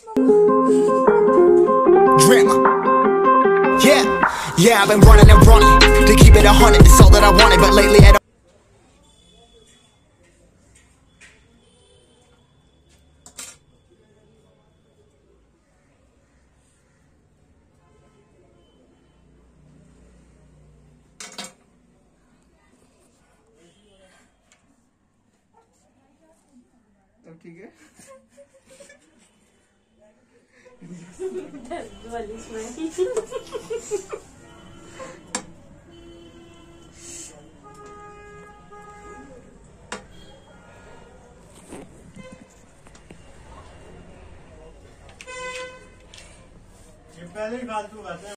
Drama. Yeah, I've been running and running to keep it 100. It's all that I wanted, but lately I don't. अब ठीक है। ये पहले ही फालतू बात है।